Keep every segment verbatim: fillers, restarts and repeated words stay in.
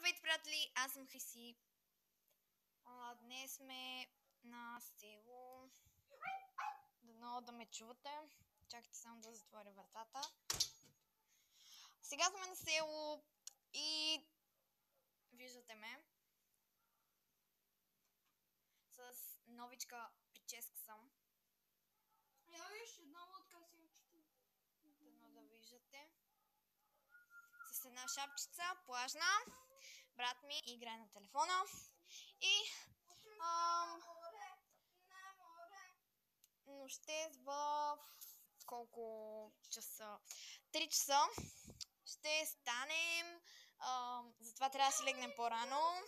Здравейте, приятели! Аз съм Хриси. А, днес сме на село. Дано да ме чувате. Чакайте само да затворя вратата. Сега сме на село и виждате ме. С новичка прическа съм. Я виж една лодка силчета. Дано да виждате. С една шапчица, плажна. Брат ми играе на телефона. И ам, нощес в колко часа? три часа ще станем. Ам, затова трябва да си легнем по-рано.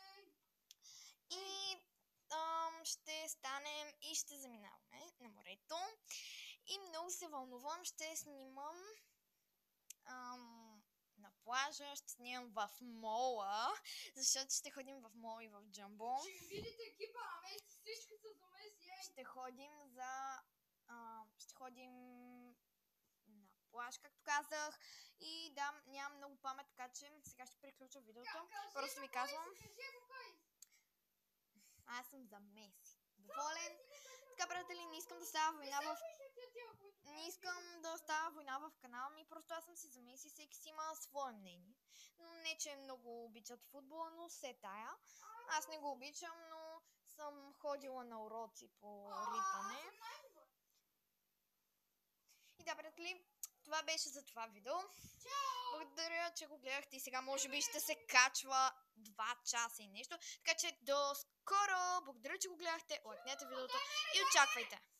И ам, ще станем и ще заминаваме на морето. И много се вълнувам. Ще снимам ам, на плажа, ще снимам в мола, защото ще ходим в мол и в Джамбо. Ще видите екипа на Меси, всички са за Меси. Ще ходим за... А, ще ходим на плаж, както казах. И да, нямам много памет, така че сега ще приключа видеото. Просто ви казвам. Аз съм за Меси. Доволен. Така, приятели, не искам да става война в... Не искам да става война в канала ми, просто аз съм си за Меси, всеки си има свое мнение. Но не, че много обичат футбола, но се тая. Аз не го обичам, но съм ходила на уроци по ритане. И да, приятели, това беше за това видео. Благодаря, че го гледахте и сега може би ще се качва два часа и нещо. Така че до скоро! Благодаря, че го гледахте. Лайкнете видеото и очаквайте!